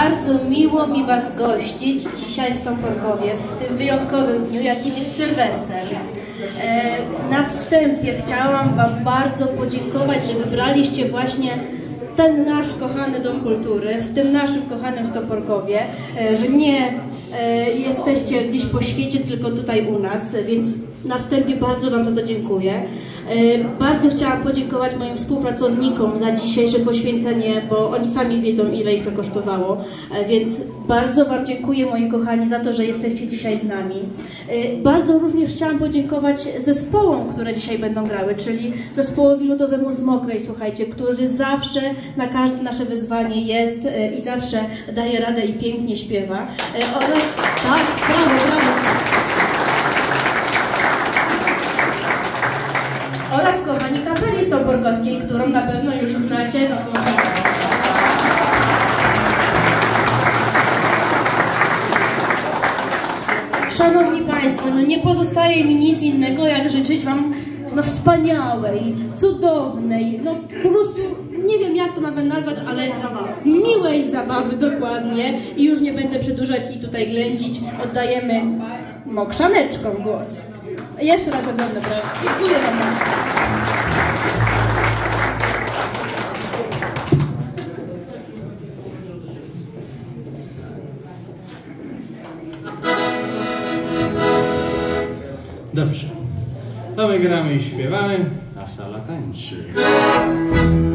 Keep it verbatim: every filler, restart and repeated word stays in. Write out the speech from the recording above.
Bardzo miło mi Was gościć dzisiaj w Stąporkowie, w tym wyjątkowym dniu, jakim jest Sylwester. Na wstępie chciałam Wam bardzo podziękować, że wybraliście właśnie ten nasz kochany Dom Kultury, w tym naszym kochanym Stąporkowie, że nie jesteście gdzieś po świecie, tylko tutaj u nas, więc na wstępie bardzo Wam za to dziękuję. Bardzo chciałam podziękować moim współpracownikom za dzisiejsze poświęcenie, bo oni sami wiedzą, ile ich to kosztowało, więc bardzo Wam dziękuję, moi kochani, za to, że jesteście dzisiaj z nami. Bardzo również chciałam podziękować zespołom, które dzisiaj będą grały, czyli zespołowi ludowemu z Mokrej, słuchajcie, który zawsze na każde nasze wyzwanie jest i zawsze daje radę i pięknie śpiewa. Oraz, tak, brawo, brawo. Oraz, kochani, kapeli stąporkowskiej, którą na pewno już znacie. No, Szanowni Państwo, no nie pozostaje mi nic innego, jak życzyć Wam no, wspaniałej, cudownej, no po prostu nie wiem, jak to mamy nazwać, ale miłej zabawy, dokładnie. I już nie będę przedłużać i tutaj ględzić. Oddajemy Mokrzaneczkom głos. Jeszcze raz ogromne brawo. Dziękuję Wam. Dobrze. To my gramy i śpiewamy, a sala tańczy.